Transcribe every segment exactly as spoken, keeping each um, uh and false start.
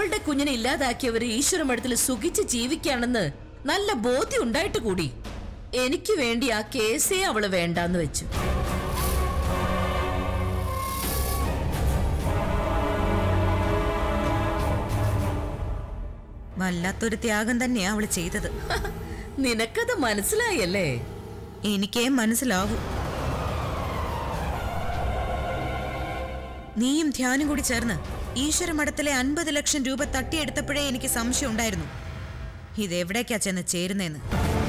അവളുടെ കുഞ്ഞിനെ ഇല്ലാതാക്കിയവര് ഈശ്വരമഠത്തിൽ സുഖിച്ച് ജീവിക്കുകയാണെന്ന് നല്ല ബോധ്യം ഉണ്ടായിട്ട് കൂടി എനിക്ക് വേണ്ടി ആ കേസേ അവള് വേണ്ടാന്ന് വെച്ചു. വല്ലാത്തൊരു ത്യാഗം തന്നെയാ അവള് ചെയ്തത്. നിനക്കത് മനസ്സിലായല്ലേ? എനിക്കേ മനസ്സിലാവൂ. നീയും ധ്യാനും കൂടി ചേർന്ന് ഈശ്വരമഠത്തിലെ അൻപത് ലക്ഷം രൂപ തട്ടിയെടുത്തപ്പോഴേ എനിക്ക് സംശയം ഉണ്ടായിരുന്നു ഇതെവിടേക്കാ ചെന്ന് ചേരുന്നേന്ന്.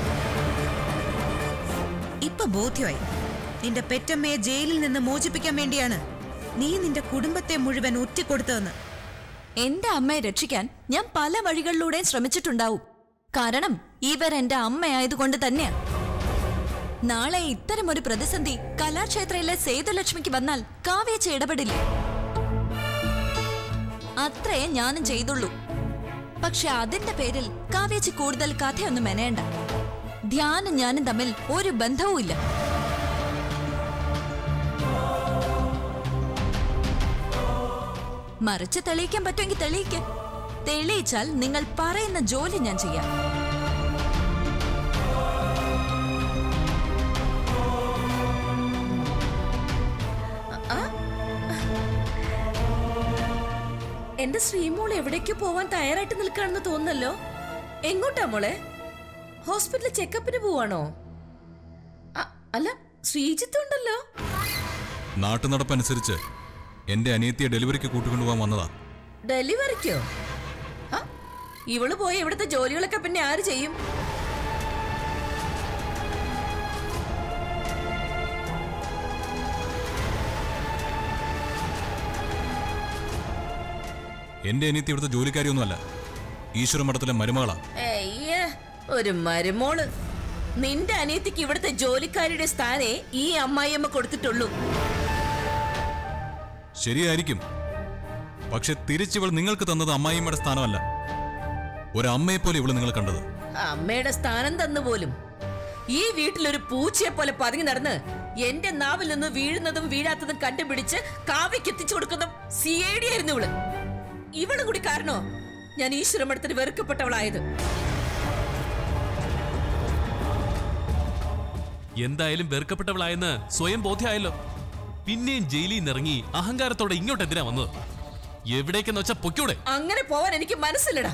ഇപ്പൊ ബോധ്യമായി. നിന്റെ പെറ്റമ്മയെ ജയിലിൽ നിന്ന് മോചിപ്പിക്കാൻ വേണ്ടിയാണ് നീ നിന്റെ കുടുംബത്തെ മുഴുവൻ ഒറ്റിക്കൊടുത്തതെന്ന്. എന്റെ അമ്മയെ രക്ഷിക്കാൻ ഞാൻ പല വഴികളിലൂടെയും ശ്രമിച്ചിട്ടുണ്ടാവും. കാരണം ഇവരെന്റെ അമ്മയായതുകൊണ്ട് തന്നെയാ. നാളെ ഇത്തരമൊരു പ്രതിസന്ധി കലാക്ഷേത്രയിലെ സേതുലക്ഷ്മിക്ക് വന്നാൽ കാവ്യേച്ചി ഇടപെടില്ല. അത്രേ ഞാനും ചെയ്തുള്ളൂ. പക്ഷെ അതിന്റെ പേരിൽ കാവ്യേച്ചി കൂടുതൽ കഥയൊന്നും മെനയണ്ട. ധ്യാനും ഞാനും തമ്മിൽ ഒരു ബന്ധവുമില്ല. മറിച്ച് തെളിയിക്കാൻ പറ്റുമെങ്കിൽ തെളിയിക്ക. തെളിയിച്ചാൽ നിങ്ങൾ പറയുന്ന ജോലി ഞാൻ ചെയ്യാം. എന്റെ ശ്രീമോൾ എവിടേക്കോ പോവാൻ തയ്യാറായിട്ട് നിൽക്കാണെന്ന് തോന്നുന്നല്ലോ. എങ്ങോട്ടാ മോളെ? ഹോസ്പിറ്റലിൽ ചെക്കപ്പിന് പോവാണോ? അല്ല, ശ്രീജിത്ത് ഉണ്ടല്ലോ. നാട്ടുനടപ്പനുസരിച്ച് എന്റെ അനിയത്തിയെ ഡെലിവറിക്ക് കൂട്ടിക്കൊണ്ടുപോകാൻ വന്നതാ. ഡെലിവറിക്കോ? ഇവള് പോയി ഇവിടുത്തെ ജോലികളൊക്കെ പിന്നെ ആര് ചെയ്യും? എന്റെ അനിയത്തി ഇവിടുത്തെ ജോലിക്കാരിയൊന്നുമല്ല, ഈശ്വരമഠത്തിലെ മരുമകളാ. ഒരു മരുമോള്. നിന്റെ അനിയത്തിക്ക് ഇവിടുത്തെ ജോലിക്കാരിയുടെ സ്ഥാനേ ഈ അമ്മായിയമ്മ കൊടുത്തിട്ടുള്ളൂ. ശരിയായിരിക്കും, പക്ഷെ തിരിച്ചിവൾ നിങ്ങൾക്ക് തന്നത് അമ്മായിയമ്മയുടെ സ്ഥാനമല്ല. ഒരമ്മയെ പോലെ ഇവള് നിങ്ങൾ കണ്ടത്. അമ്മയുടെ സ്ഥാനം തന്നു പോലും ഈ വീട്ടിലൊരു പൂച്ചയെ പോലെ പതുങ്ങി നടന്ന് എന്റെ നാവിൽ നിന്ന് വീഴുന്നതും വീഴാത്തതും കണ്ടുപിടിച്ച് കാവ്യക്ക് എത്തിച്ചു കൊടുക്കുന്ന സി ഐ ഡി ആയിരുന്നു ഇവള്. ഇവളും കൂടി കാരണോ ഞാൻ ഈശ്വരമഠത്തിന് വെറുക്കപ്പെട്ടവളായത്. എന്തായാലും വെറുക്കപ്പെട്ടവളായെന്ന് സ്വയം ബോധ്യമായല്ലോ. പിന്നെയും ജയിലിൽ നിന്നിറങ്ങി അഹങ്കാരത്തോടെ ഇങ്ങോട്ട് എന്തിനാ വന്നത്? എവിടേക്കെന്ന് വെച്ചാ പൊയ്ക്കൂടെ? അങ്ങനെ പോവാൻ എനിക്ക് മനസ്സില്ലടാ.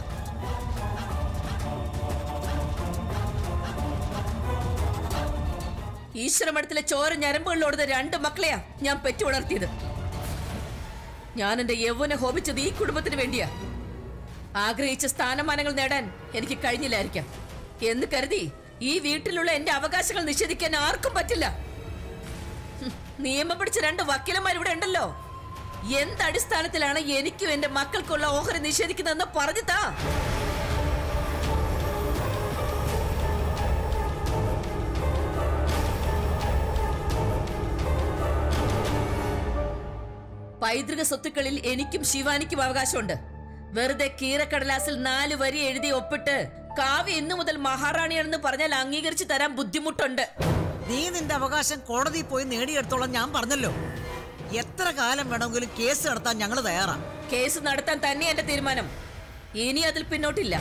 ഈശ്വരമഠത്തിലെ ചോര ഞരമ്പുകളിലോടുന്ന രണ്ട് മക്കളെയാ ഞാൻ പെറ്റു വളർത്തിയത്. ഞാൻ എന്റെ യൗവന ഹോമിച്ചത് ഈ കുടുംബത്തിന് വേണ്ടിയാ. ആഗ്രഹിച്ച സ്ഥാനമാനങ്ങൾ നേടാൻ എനിക്ക് കഴിഞ്ഞില്ലായിരിക്കാം എന്ന് കരുതി ഈ വീട്ടിലുള്ള എന്റെ അവകാശങ്ങൾ നിഷേധിക്കാൻ ആർക്കും പറ്റില്ല. നിയമം പിടിച്ച രണ്ട് വക്കീലന്മാർ ഇവിടെ ഉണ്ടല്ലോ. എന്തടിസ്ഥാനത്തിലാണ് എനിക്കും എന്റെ മക്കൾക്കുള്ള ഓഹരി നിഷേധിക്കുന്നതെന്ന് പറഞ്ഞു താ. പൈതൃക സ്വത്തുക്കളിൽ എനിക്കും ശിവാനിക്കും അവകാശമുണ്ട്. വെറുതെ കീറക്കടലാസിൽ നാല് വരി എഴുതി ഒപ്പിട്ട് കാവ്യ ഇന്നു മുതൽ മഹാറാണിയാണെന്ന് പറഞ്ഞാൽ അംഗീകരിച്ചു തരാൻ ബുദ്ധിമുട്ടുണ്ട്. നീ നിന്റെ അവകാശം കോടതിയിൽ പോയി നേടിയെടുത്തോളം ഞാൻ പറഞ്ഞല്ലോ. എത്ര കാലം വേണമെങ്കിലും കേസ് നടത്താൻ ഞങ്ങൾ തയ്യാറാ. കേസ് നടത്താൻ തന്നെ എന്റെ തീരുമാനം. ഇനി അതിൽ പിന്നോട്ടില്ല.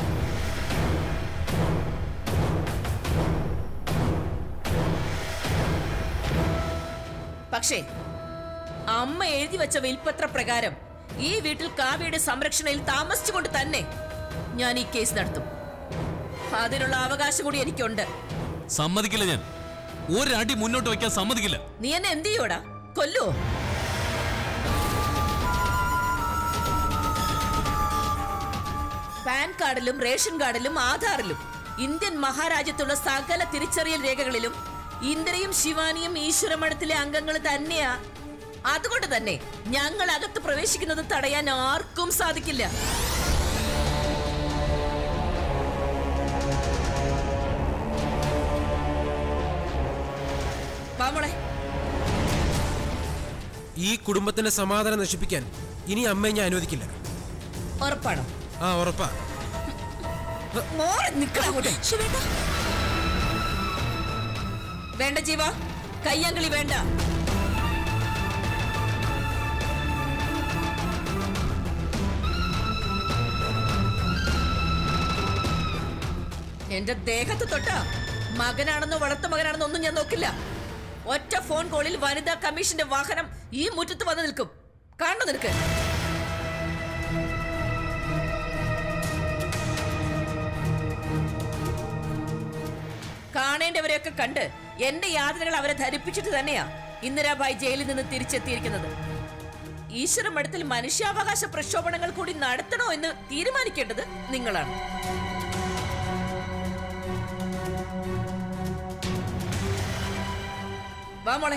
പക്ഷേ അമ്മ എഴുതി വെച്ച വിൽപ്പത്ര പ്രകാരം ഈ വീട്ടിൽ കാവ്യയുടെ സംരക്ഷണയിൽ താമസിച്ചുകൊണ്ട് തന്നെ ഞാൻ ഈ കേസ് നടത്തും. അതിനുള്ള അവകാശം കൂടി എനിക്കുണ്ട്. സമ്മതിക്കില്ല. ഞാൻ ഒരടി മുന്നോട്ട് വയ്ക്കാൻ സമ്മതിക്കില്ല. നീ എന്നെ എന്ത് ചെയ്യോടാ? കൊല്ലോ? പാൻ കാർഡിലും റേഷൻ കാർഡിലും ആധാറിലും ഇന്ത്യൻ മഹാരാജ്യത്തുള്ള സകല തിരിച്ചറിയൽ രേഖകളിലും ഇന്ദ്രയും ശിവാനിയും ഈശ്വരമഠത്തിലെ അംഗങ്ങൾ തന്നെയാ. അതുകൊണ്ട് തന്നെ ഞങ്ങൾ അകത്ത് പ്രവേശിക്കുന്നത് തടയാൻ ആർക്കും സാധിക്കില്ല. ഈ കുടുംബത്തിന്റെ സമാധാനം നശിപ്പിക്കാൻ ഇനി അമ്മയെ ഞാൻ അനുവദിക്കില്ല. ഉറപ്പാണോ? ആ, ഉറപ്പാ. വേണ്ട ജീവ, കയ്യാങ്കളി വേണ്ട. എന്റെ ദേഹത്ത് തൊട്ടാ മകനാണെന്നോ വളർത്ത മകനാണെന്നോ ഒന്നും ഞാൻ നോക്കില്ല. ഒറ്റ ഫോൺ കോളിൽ വനിതാ കമ്മീഷന്റെ വാഹനം ഈ മുറ്റത്ത് വന്ന് നിൽക്കും. കാണണം നിനക്ക്. കാണേണ്ടവരെയൊക്കെ കണ്ട് എന്റെ യാതനകൾ അവരെ ധരിപ്പിച്ചിട്ട് തന്നെയാ ഇന്ദിരാബായി ജയിലിൽ നിന്ന് തിരിച്ചെത്തിയിരിക്കുന്നത്. ഈശ്വര മഠത്തിൽ മനുഷ്യാവകാശ പ്രക്ഷോഭണങ്ങൾ കൂടി നടത്തണോ എന്ന് തീരുമാനിക്കേണ്ടത് നിങ്ങളാണ്. വാ മോളെ.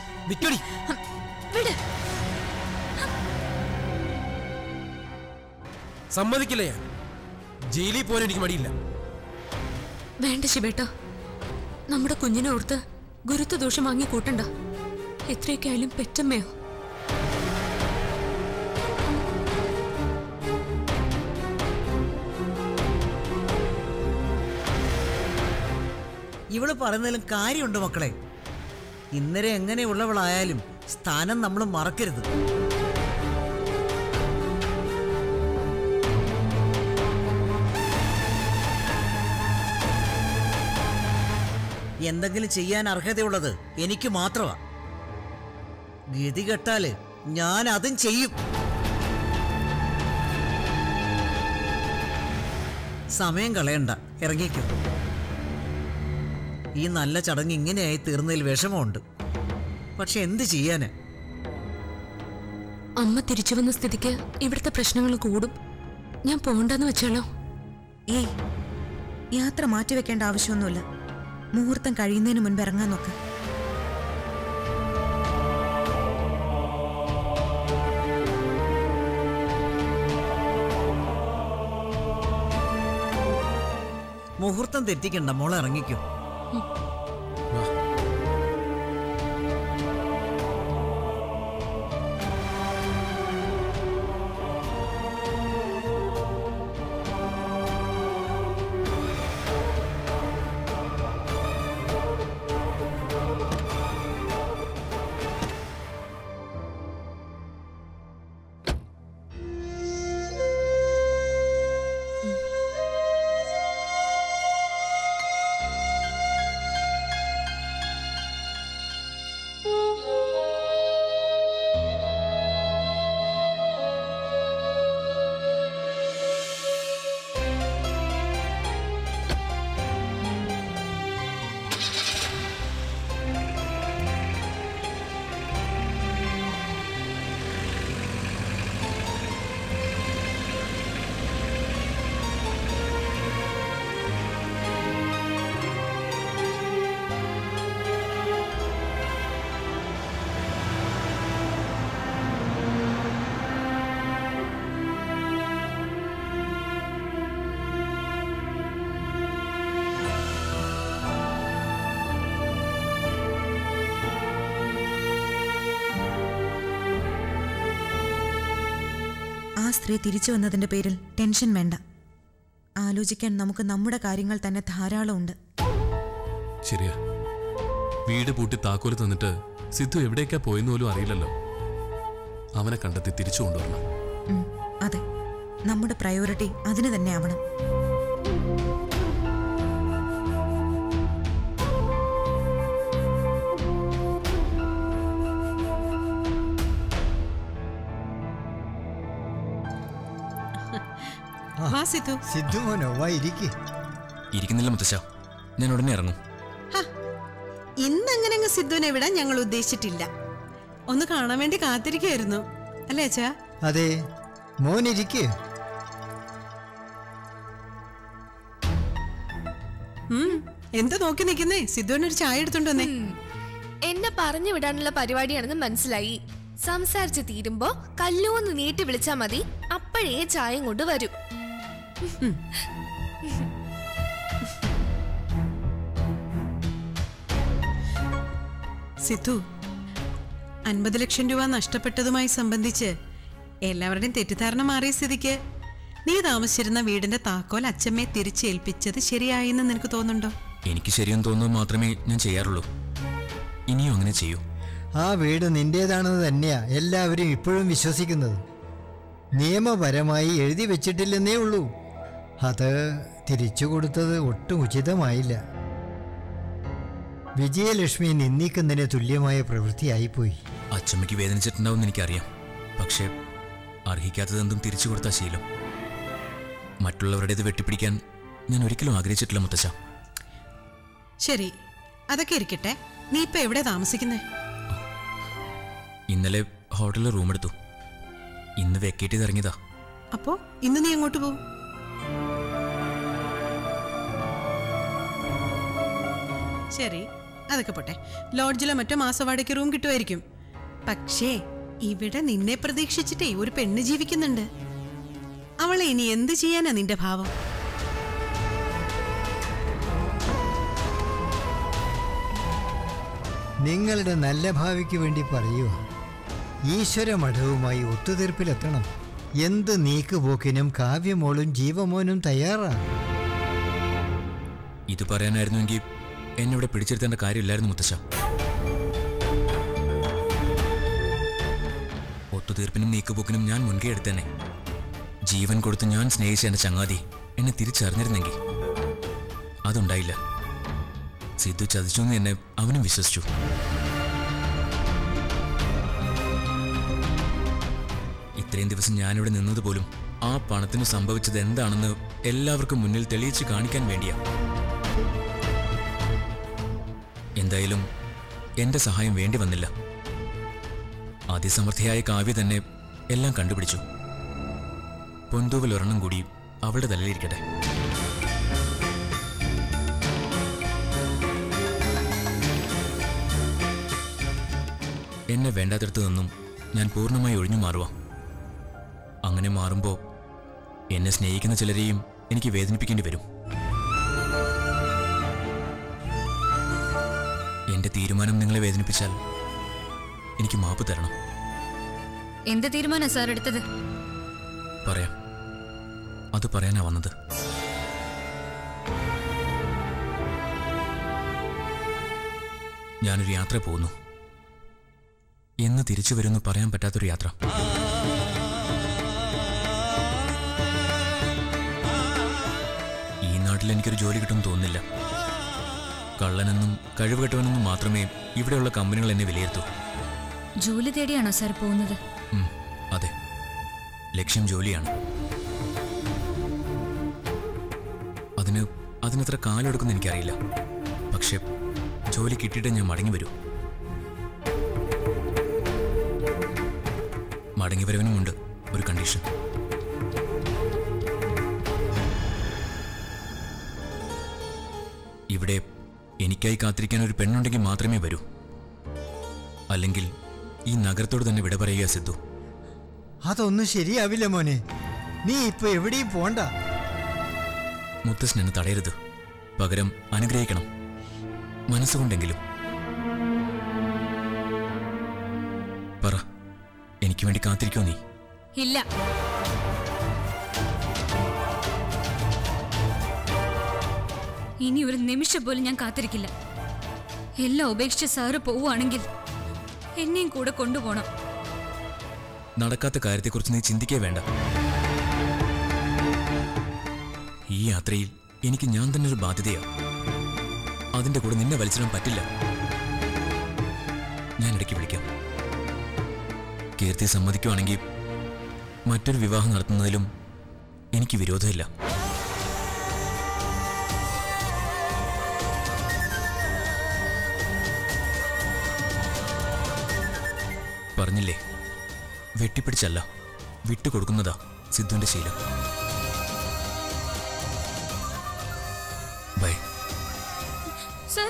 സമ്മതിക്കില്ല. ഞാൻ ജയിലിൽ പോകാൻ എനിക്ക് മടിയില്ല. വേണ്ട ശിവേട്ട, നമ്മുടെ കുഞ്ഞിനെ ഓർത്ത് ഗുരുത്വ ദോഷം വാങ്ങി കൂട്ടണ്ട. എത്രയൊക്കെ ആയാലും പെറ്റമ്മയോ. ഇവള് പറയുന്നതിലും കാര്യമുണ്ട് മക്കളെ. ഇന്നലെ എങ്ങനെയുള്ളവളായാലും സ്ഥാനം നമ്മൾ മറക്കരുത്. എന്തെങ്കിലും ചെയ്യാൻ അർഹതയുള്ളത് എനിക്ക് മാത്രമാ. ഗതി കെട്ടാല് ഞാൻ അതും ചെയ്യും. സമയം കളയണ്ട, ഇറങ്ങിക്കും. ഈ നല്ല ചടങ്ങ് ഇങ്ങനെയായി തീർന്നതിൽ വിഷമമുണ്ട്. പക്ഷെ എന്ത് ചെയ്യാന്? അമ്മ തിരിച്ചു വന്ന സ്ഥിതിക്ക് ഇവിടുത്തെ പ്രശ്നങ്ങൾ കൂടും. ഞാൻ പോണ്ടെന്ന് വെച്ചാലോ? ഏയ്, യാത്ര മാറ്റിവെക്കേണ്ട ആവശ്യമൊന്നുമില്ല. മുഹൂർത്തം കഴിയുന്നതിന് മുൻപ് ഇറങ്ങാൻ നോക്ക്. മുഹൂർത്തം തെറ്റിക്കണ്ട മോളെ, ഇറങ്ങിക്കും. ആ സ്ത്രീ തിരിച്ചു വന്നതിന്റെ പേരിൽ ടെൻഷൻ വേണ്ട. ആലോചിക്കാൻ നമുക്ക് നമ്മുടെ കാര്യങ്ങൾ തന്നെ ധാരാളമുണ്ട്. ശരിയാ. വീട് പൂട്ടി താക്കോല് തന്നിട്ട് സിദ്ധു എവിടേക്കാ പോയെന്ന് പോലും അറിയില്ലല്ലോ. അവനെ കണ്ടെത്തി തിരിച്ചു കൊണ്ടുവരണം. അതെ, നമ്മുടെ പ്രയോറിറ്റി അതിന് തന്നെ ആവണം. സിദ്ധു മോനോ, വാ ഇരിക്ക്. ഇരിക്കുന്നില്ല മുത്തശ്ശ, ഞാൻ ഉടനെ ഇറങ്ങും. ഇന്നങ്ങനെ അങ്ങ് സിദ്ധുവിനെ വിടാൻ ഞങ്ങൾ ഉദ്ദേശിച്ചിട്ടില്ല. ഒന്ന് കാണാൻ വേണ്ടി കാത്തിരിക്കുകയായിരുന്നു അല്ലേ അച്ഛാ? അതെ, മോൻ ഇരിക്ക്. എന്താ നോക്കി നിൽക്കുന്നേ? സിദ്ധുവിനൊരു ചായ എടുത്തോണ്ട് വന്നേ. എന്നെ പറഞ്ഞു വിടാനുള്ള പരിപാടിയാണെന്ന് മനസ്സിലായി. സംസാരിച്ച് തീരുമ്പോ കല്ലൂന്ന് നീട്ടി വിളിച്ചാ മതി, അപ്പോഴേ ചായയും കൊണ്ട് വരും. സിദ്ധു, അൻപത് ലക്ഷം രൂപ നഷ്ടപ്പെട്ടതുമായി സംബന്ധിച്ച് എല്ലാവരുടെയും തെറ്റിദ്ധാരണ മാറിയ സ്ഥിതിക്ക് നീ താമസിച്ചിരുന്ന വീടിന്റെ താക്കോൽ അച്ഛമ്മയെ തിരിച്ചേൽപ്പിച്ചത് ശരിയായെന്ന് നിനക്ക് തോന്നുന്നുണ്ടോ? എനിക്ക് ശരിയെന്ന് തോന്നുന്നത് മാത്രമേ ഞാൻ ചെയ്യാറുള്ളൂ. ഇനിയും അങ്ങനെ ചെയ്യൂ. ആ വീട് നിന്റേതാണെന്ന് തന്നെയാ എല്ലാവരും ഇപ്പോഴും വിശ്വസിക്കുന്നത്. നിയമപരമായി എഴുതി വെച്ചിട്ടില്ലെന്നേ ഉള്ളൂ. അത് തിരിച്ചു കൊടുത്തത് ഒട്ടും ഉചിതമായില്ല. വിജയലക്ഷ്മി നിന്ദിക്കുന്നതിന് തുല്യമായ പ്രവൃത്തിയായിപ്പോയി. അച്ചമ്മയ്ക്ക് വേദനിച്ചിട്ടുണ്ടാവും എനിക്കറിയാം. പക്ഷേ അർഹിക്കാത്തതെന്തും തിരിച്ചു കൊടുത്ത ശീലം. മറ്റുള്ളവരുടേത് വെട്ടിപ്പിടിക്കാൻ ഞാൻ ഒരിക്കലും ആഗ്രഹിച്ചിട്ടില്ല മുത്തശ്ശ. ശരി, അതൊക്കെ ഇരിക്കട്ടെ. നീ ഇപ്പൊ എവിടെ താമസിക്കുന്നേ? ഇന്നലെ ഹോട്ടലിൽ റൂം എടുത്തു. ഇന്ന് വെക്കേറ്റ് ചെയ്ത് ഇറങ്ങിയതാ. അപ്പോ ഇന്ന് നീ എങ്ങോട്ട് പോകും? ശരി, അതൊക്കെ പോട്ടെ. ലോഡ്ജിലോ മറ്റോ മാസവാടയ്ക്ക് റൂം കിട്ടുമായിരിക്കും. പക്ഷേ ഇവിടെ നിന്നെ പ്രതീക്ഷിച്ചിട്ടേ ഒരു പെണ്ണ് ജീവിക്കുന്നുണ്ട്. അവളെ ഇനി എന്ത് ചെയ്യാനാ നിന്റെ ഭാവം? നിങ്ങളുടെ നല്ല ഭാവിക്ക് വേണ്ടി പറയുക. ഈശ്വര മഠവുമായി ഒത്തുതീർപ്പിലെത്തണം. എന്ത് നീക്കുപോക്കിനും കാവ്യമോളും ജീവമോനും തയ്യാറാണ്. ഇത് പറയാനായിരുന്നുവെങ്കിൽ എന്നെ പിടിച്ചെടുത്തേണ്ട കാര്യമില്ലായിരുന്നു മുത്തശ്ശ. ഒത്തുതീർപ്പിനും നീക്കുപോക്കിനും ഞാൻ മുൻകൈ എടുത്തേനെ. ജീവൻ കൊടുത്ത് ഞാൻ സ്നേഹിച്ച എന്റെ ചങ്ങാതി എന്നെ തിരിച്ചറിഞ്ഞിരുന്നെങ്കിൽ. അതുണ്ടായില്ല. സിദ്ധു ചതിച്ചു എന്ന് എന്നെ അവനും വിശ്വസിച്ചു. ഇത്രയും ദിവസം ഞാനിവിടെ നിന്നതുപോലും ആ പണത്തിന് സംഭവിച്ചത് എന്താണെന്ന് എല്ലാവർക്കും മുന്നിൽ തെളിയിച്ച് കാണിക്കാൻ വേണ്ടിയാ. എന്തായാലും എന്റെ സഹായം വേണ്ടി വന്നില്ല. അതിസമർത്ഥയായ കാവ്യ തന്നെ എല്ലാം കണ്ടുപിടിച്ചു. പൊന്തൂവൽ ഒരെണ്ണം കൂടി അവളുടെ തലയിലിരിക്കട്ടെ. എന്നെ വേണ്ടാത്തടത്തു നിന്നും ഞാൻ പൂർണ്ണമായി ഒഴിഞ്ഞു മാറുക. അങ്ങനെ മാറുമ്പോൾ എന്നെ സ്നേഹിക്കുന്ന ചിലരെയും എനിക്ക് വേദനിപ്പിക്കേണ്ടി വരും. എന്റെ തീരുമാനം നിങ്ങളെ വേദനിപ്പിച്ചാൽ എനിക്ക് മാപ്പ് തരണം. എന്ത് തീരുമാനം സാർ എടുത്തത്? പറയാം. അത് പറയാനാ വന്നത്. ഞാനൊരു യാത്ര പോകുന്നു. എന്ന് തിരിച്ചു വരുന്നു പറയാൻ പറ്റാത്തൊരു യാത്ര. ഈ നാട്ടിൽ എനിക്കൊരു ജോലി കിട്ടുമെന്ന് തോന്നുന്നില്ല. കള്ളനെന്നും കഴിവുകെട്ടവനെന്നും മാത്രമേ ഇവിടെയുള്ള കമ്പനികൾ എന്നെ വിലയിരുത്തൂ. ജോലി തേടിയാണോ സാർ പോകുന്നത്? അതെ, ലക്ഷ്യം ജോലിയാണ്. അതിന് അതിനെത്ര കാലെടുക്കുമെന്ന് എനിക്കറിയില്ല. പക്ഷെ ജോലി കിട്ടിയിട്ട് ഞാൻ മടങ്ങി വരൂ. മടങ്ങി വരവിനുമുണ്ട് ഒരു കണ്ടീഷൻ. ഇവിടെ എനിക്കായി കാത്തിരിക്കാൻ ഒരു പെണ്ണുണ്ടെങ്കിൽ മാത്രമേ വരൂ. അല്ലെങ്കിൽ ഈ നഗരത്തോട് തന്നെ വിട പറയുക സിദ്ധു. അതൊന്നും ശരിയാവില്ല മോനെ. നീ ഇപ്പൊ എവിടെയും പോണ്ട. മുത്തശ്ശൻ എന്നെ തടയരുത്. പകരം അനുഗ്രഹിക്കണം, മനസ്സുകൊണ്ടെങ്കിലും. പറ, എനിക്ക് വേണ്ടി കാത്തിരിക്കോ നീ? ഇല്ല. ഇനി ഒരു നിമിഷം പോലും ഞാൻ കാത്തിരിക്കില്ല. എല്ലാം ഉപേക്ഷിച്ച് സാറ് പോവുകയാണെങ്കിൽ എന്നെയും കൂടെ കൊണ്ടുപോകണം. നടക്കാത്ത കാര്യത്തെക്കുറിച്ച് നീ ചിന്തിക്കേ വേണ്ട. ഈ യാത്രയിൽ എനിക്ക് ഞാൻ തന്നെ ഒരു ബാധ്യതയാണ്. അതിന്റെ കൂടെ നിന്നെ വലിച്ചിടാൻ പറ്റില്ല. ഞാൻ ഇടയ്ക്ക് വിളിക്കാം. കീർത്തി സമ്മതിക്കുവാണെങ്കിൽ മറ്റൊരു വിവാഹം നടത്തുന്നതിലും എനിക്ക് വിരോധമില്ല. പറഞ്ഞില്ലേ, വെട്ടിപ്പിടിച്ചല്ല വിട്ടുകൊടുക്കുന്നതാ സിദ്ധുവിന്റെ ശീലം. ബൈ. സർ,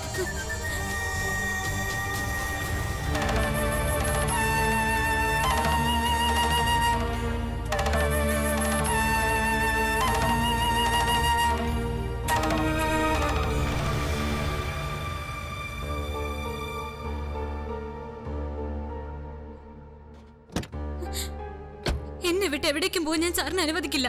എന്നെ വിട്ട് എവിടേക്കും പോയി ഞാൻ സാറിന് അനുവദിക്കില്ല.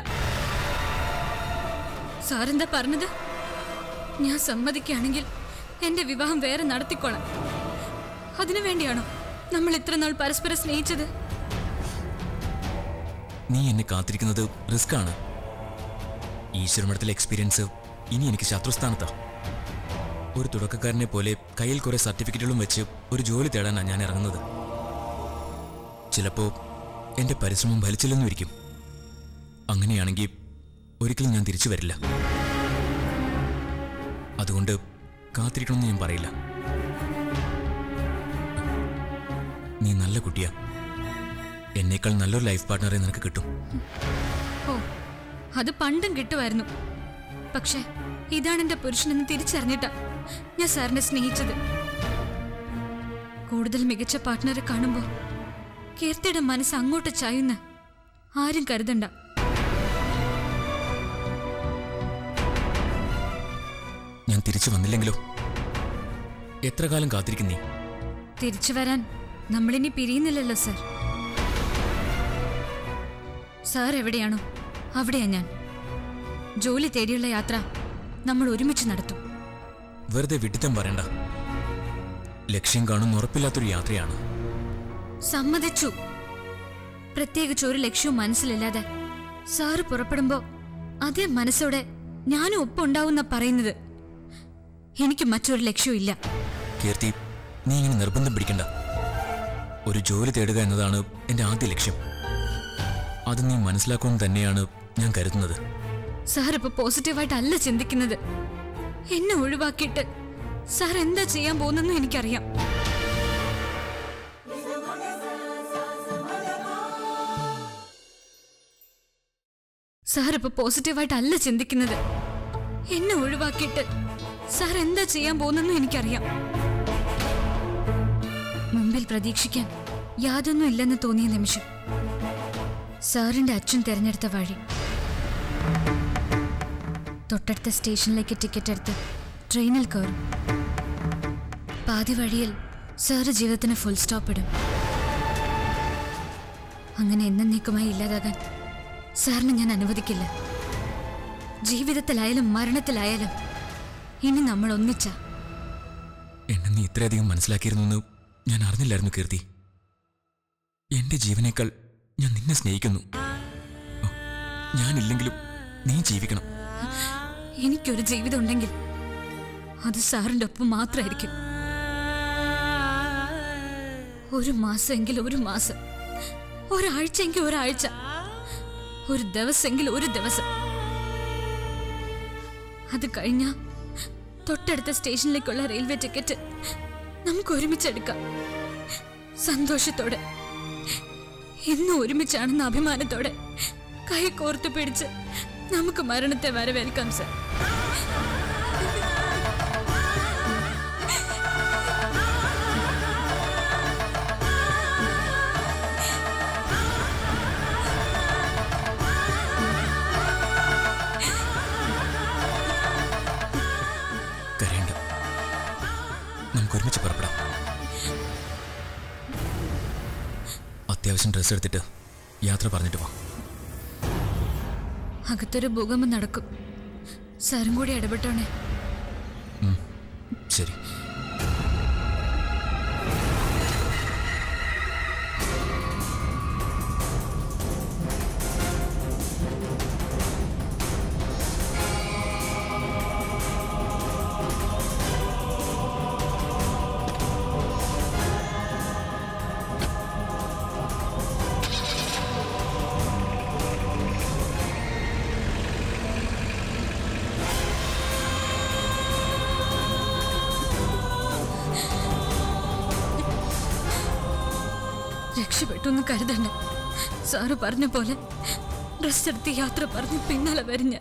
സാറെന്താ പറഞ്ഞത്? ഞാൻ സമ്മതിക്കുകയാണെങ്കിൽ എന്റെ വിവാഹം വേറെ നടത്തിക്കോളാം. അതിനു വേണ്ടിയാണോ നമ്മൾ ഇത്ര നാൾ പരസ്പരം സ്നേഹിച്ചത്? നീ എന്നെ കാത്തിരിക്കുന്നത് റിസ്ക് ആണ്. ഈശ്വരമഠത്തിലെ എക്സ്പീരിയൻസ് ഇനി എനിക്ക് ശത്രുസ്ഥാനത്താ. ഒരു തുടക്കക്കാരനെ പോലെ കയ്യിൽ കുറെ സർട്ടിഫിക്കറ്റുകളും വെച്ച് ഒരു ജോലി തേടാനാണ് ഞാൻ ഇറങ്ങുന്നത്. ചിലപ്പോ എന്റെ പരിശ്രമം ഫലിച്ചില്ലെന്നും ഇരിക്കും. അങ്ങനെയാണെങ്കിൽ ഒരിക്കലും ഞാൻ തിരിച്ചു വരില്ല. അതുകൊണ്ട് കാത്തിരിക്കണമെന്ന് ഞാൻ പറയില്ല. നീ നല്ല കുട്ടിയാ. എന്നേക്കാൾ നല്ലൊരു ലൈഫ് പാർട്ട്ണറെ നിനക്ക് കിട്ടും. ഓ, അത് പണ്ടും കിട്ടുമായിരുന്നു. പക്ഷേ ഇതാണ് എന്റെ പുരുഷനെന്ന് തിരിച്ചറിഞ്ഞിട്ടാ ഞാൻ സാറിനെ സ്നേഹിച്ചത്. കൂടുതൽ മികച്ച പാർട്ട്ണറെ കാണുമ്പോ കീർത്തിയുടെ മനസ്സ് അങ്ങോട്ട് ചായുന്ന ആരും കരുതണ്ട. ഞാൻ തിരിച്ചു വന്നില്ലെങ്കിലോ? എത്ര കാലം കാത്തിരിക്കുന്നീ? തിരിച്ചു വരാൻ നമ്മളിനി പിരിയുന്നില്ലല്ലോ സർ. സാർ എവിടെയാണോ അവിടെയാ ഞാൻ. ജോലി തേടിയുള്ള യാത്ര നമ്മൾ ഒരുമിച്ച് നടത്തും. വെറുതെ വിഡിത്തം പറയണ്ട. ലക്ഷ്യം കാണുന്ന ഉറപ്പില്ലാത്തൊരു യാത്രയാണ്. സമ്മതിച്ചു. പ്രത്യേകിച്ച് ഒരു ലക്ഷ്യവും മനസ്സിലില്ലാതെ സാറ് പുറപ്പെടുമ്പോ അതേ മനസ്സോടെ ഞാനും ഒപ്പുണ്ടാവുന്ന പറയുന്നത്. എനിക്ക് മറ്റൊരു ലക്ഷ്യവും ഇല്ല. കീർത്തി, നീ ഇങ്ങനെ നിർബന്ധം പിടിക്കണ്ട. ഒരു ജോലി തേടുക എന്നതാണ് എന്റെ ആദ്യ ലക്ഷ്യം. അത് നീ മനസ്സിലാക്കുമെന്ന് തന്നെയാണ് ഞാൻ കരുതുന്നത്. സാർ ഇപ്പൊ പോസിറ്റീവായിട്ടല്ല ചിന്തിക്കുന്നത്. എന്നെ ഒഴിവാക്കിയിട്ട് സാർ എന്താ ചെയ്യാൻ പോകുന്നെന്നും എനിക്കറിയാം. സാർ ഇപ്പൊ പോസിറ്റീവായിട്ടല്ല ചിന്തിക്കുന്നത്. എന്നെ ഒഴിവാക്കിയിട്ട് സാർ എന്താ ചെയ്യാൻ പോകുന്നെന്നും എനിക്കറിയാം. മുമ്പിൽ പ്രതീക്ഷിക്കാൻ യാതൊന്നും ഇല്ലെന്ന് തോന്നിയ നിമിഷം സാറിന്റെ അച്ഛൻ തിരഞ്ഞെടുത്ത വഴി. തൊട്ടടുത്ത സ്റ്റേഷനിലേക്ക് ടിക്കറ്റ് എടുത്ത് ട്രെയിനിൽ കയറും. പാതി വഴിയിൽ സാറ് ജീവിതത്തിന് ഫുൾ സ്റ്റോപ്പ് ഇടും. അങ്ങനെ എന്നേക്കുമായി ഇല്ലാതാകാൻ സാറിന് ഞാൻ അനുവദിക്കില്ല. ജീവിതത്തിലായാലും മരണത്തിലായാലും ഇനി നമ്മൾ ഒന്നിച്ച. എന്നെ നീ ഇത്രയധികം മനസ്സിലാക്കിയിരുന്നു ഞാൻ അറിഞ്ഞില്ലായിരുന്നു കീർത്തി. എന്റെ ജീവനേക്കാൾ ഞാൻ നിന്നെ സ്നേഹിക്കുന്നു. ഞാനില്ലെങ്കിലും നീ ജീവിക്കണം. എനിക്കൊരു ജീവിതം ഉണ്ടെങ്കിൽ അത് സാറിന്റെ ഒപ്പം മാത്രമായിരിക്കും. ഒരു മാസമെങ്കിൽ ഒരു മാസം, ഒരാഴ്ചയെങ്കിൽ ഒരാഴ്ച, ഒരു ദിവസമെങ്കിൽ ഒരു ദിവസം. അത് കഴിഞ്ഞ തൊട്ടടുത്ത സ്റ്റേഷനിലേക്കുള്ള റെയിൽവേ ടിക്കറ്റ് നമുക്ക് ഒരുമിച്ചെടുക്കാം. സന്തോഷത്തോടെ, ഇന്ന് ഒരുമിച്ചാണെന്ന അഭിമാനത്തോടെ കൈ കോർത്തു പിടിച്ച് നമുക്ക് മരണത്തെ വരവേൽക്കാം സർ. കരയണ്ട, നമുക്ക് ഒരുമിച്ച് പുറപ്പെടാം. അത്യാവശ്യം ഡ്രസ് എടുത്തിട്ട് യാത്ര പറഞ്ഞിട്ട് വാ. അകത്തൊരു ഭൂകമ്പം നടക്കും. സാറും കൂടി ഇടപെട്ടോണേ. ശരി. രക്ഷപ്പെട്ടൊന്നും കരുതണ്ട. സാറ് പറഞ്ഞ പോലെ ഡ്രസ് എടുത്ത് യാത്ര പറഞ്ഞ് പിന്നാലെ വരിഞ്ഞ.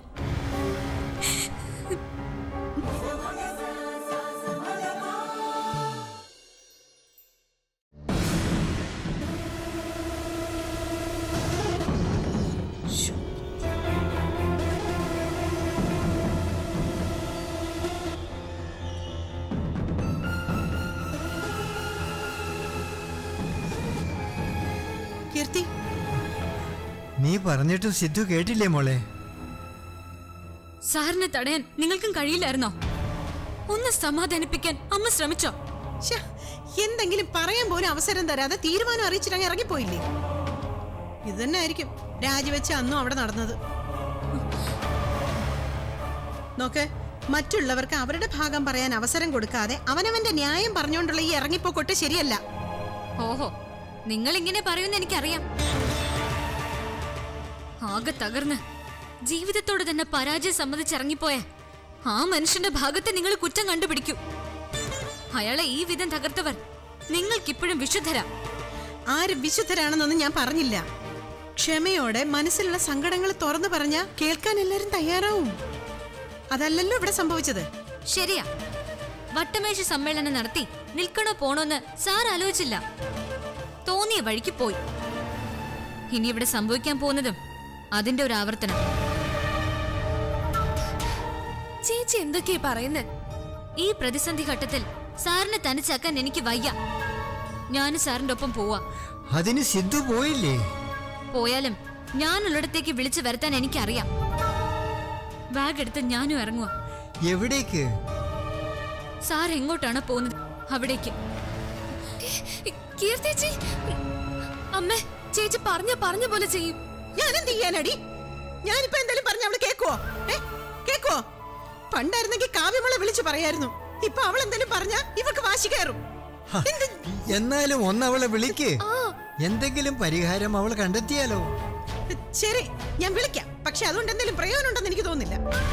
കീർത്തി, നീ പറഞ്ഞിട്ടും സിദ്ധു കേട്ടില്ലേ മോളെ? സാറിനെ തടയാൻ നിങ്ങൾക്കും കഴിയില്ലായിരുന്നോ? ഒന്ന് സമാധാനിപ്പിക്കാൻ അമ്മ ശ്രമിച്ചോ? എന്തെങ്കിലും പറയാൻ പോലും അവസരം തരാതെ തീരുമാനം അറിയിച്ചിട്ട് ഇറങ്ങിപ്പോയില്ലേ? ഇത് തന്നെ ആയിരിക്കും രാജിവെച്ച അന്നും അവിടെ നടന്നത്. നോക്ക്, മറ്റുള്ളവർക്ക് അവരുടെ ഭാഗം പറയാൻ അവസരം കൊടുക്കാതെ അവനവന്റെ ന്യായം പറഞ്ഞുകൊണ്ടുള്ള ഈ ഇറങ്ങിപ്പോക്കൊട്ട് ശരിയല്ല. ഓഹോ, നിങ്ങൾ ഇങ്ങനെ പറയുമെന്ന് എനിക്കറിയാം. ആകെ തകർന്ന് ജീവിതത്തോട് തന്നെ പരാജയം സമ്മതിച്ചിറങ്ങിപ്പോയ ആ മനുഷ്യന്റെ ഭാഗത്തെ നിങ്ങൾ കുറ്റം കണ്ടുപിടിക്കൂ. അയാളെ ഈ വിധം തകർത്തവർ നിങ്ങൾക്കിപ്പോഴും വിശുദ്ധരാ. ആര് വിശുദ്ധരാണെന്നൊന്നും ഞാൻ പറഞ്ഞില്ല. ക്ഷമയോടെ മനസ്സിലുള്ള സങ്കടങ്ങൾ തുറന്നു പറഞ്ഞാ കേൾക്കാൻ എല്ലാരും തയ്യാറാവും. അതല്ലല്ലോ ഇവിടെ സംഭവിച്ചത്. ശരിയാ, വട്ടമേശ സമ്മേളനം നടത്തി നിൽക്കണോ പോണോന്ന് സാർ ആലോചിച്ചില്ല. തോന്നിയ വഴിക്ക് പോയി. ഇനി ഇവിടെ സംഭവിക്കാൻ പോകുന്നതും അതിന്റെ ഒരു ആവർത്തനം. ചേച്ചി എന്തൊക്കെയാ പറയുന്നേ? ഈ പ്രതിസന്ധി ഘട്ടത്തിൽ സാറിനെ തനിച്ചാക്കാൻ എനിക്ക് വയ്യ. ഞാൻ സാറിന്റെ ഒപ്പം പോവാ. അതിന് സിദ്ധു പോയില്ലേ? പോയാലും ഞാനുള്ളിടത്തേക്ക് വിളിച്ചു വരുത്താൻ എനിക്കറിയാം. ബാഗ് എടുത്ത് ഞാനും ഇറങ്ങുക. എവിടേക്ക്? സാർ എങ്ങോട്ടാണ് പോകുന്നത് അവിടേക്ക്. കീർത്തിച്ചി, അമ്മേ, ചേച്ചി പറഞ്ഞ പറഞ്ഞ പോലെ ചെയ്യും. ഞാൻ എന്ത് ചെയ്യാനടി? ഞാനിപ്പോ എന്തായാലും പറഞ്ഞ അവള് കേക്കുവോ? ഏ കേക്കുവോ? പണ്ടായിരുന്നെങ്കിൽ കാവ്യമളെ വിളിച്ചു പറയായിരുന്നു. ഇപ്പൊ അവൾ എന്തെങ്കിലും പറഞ്ഞ ഇവക്ക് വാശി കയറും. എന്നാലും ഒന്നവളെ വിളിക്ക്. എന്തെങ്കിലും പരിഹാരം അവൾ കണ്ടെത്തിയാലോ? ശരി, ഞാൻ വിളിക്കാം. പക്ഷെ അതുകൊണ്ട് എന്തെങ്കിലും പ്രയോജനം ഉണ്ടെന്ന് എനിക്ക് തോന്നുന്നില്ല.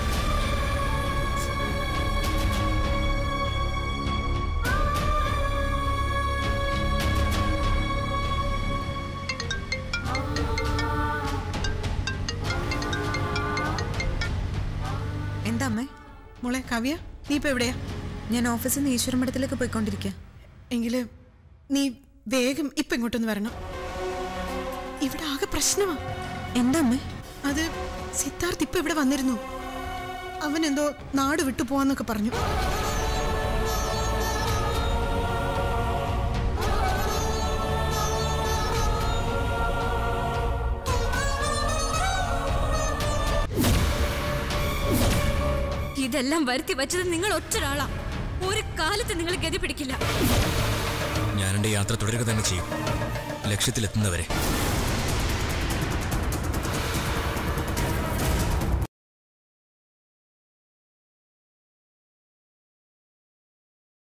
എന്താ അമ്മേ? മോളെ കാവ്യ, നീ ഇപ്പൊ എവിടെയാ? ഞാൻ ഓഫീസിൽ നിന്ന് ഈശ്വരമഠത്തിലേക്ക് പോയിക്കൊണ്ടിരിക്കുക. എങ്കില് നീ വേഗം ഇപ്പൊ ഇങ്ങോട്ടൊന്ന് വരണം. ഇവിടെ ആകെ പ്രശ്നമാ. എന്താ അമ്മേ? അത് സിദ്ധാർത്ഥ് ഇപ്പൊ ഇവിടെ വന്നിരുന്നു. അവൻ എന്തോ നാട് വിട്ടു പോവാന്നൊക്കെ പറഞ്ഞു. ഇതെല്ലാം വരുത്തി വച്ചത് നിങ്ങൾ ഒറ്റൊരാളാ. ഒരു കാലത്ത് നിങ്ങൾ ഗതി പിടിക്കില്ല. ഞാൻ എന്റെ യാത്ര തുടരുക തന്നെ ചെയ്യും, ലക്ഷ്യത്തിലെത്തുന്നവരെ.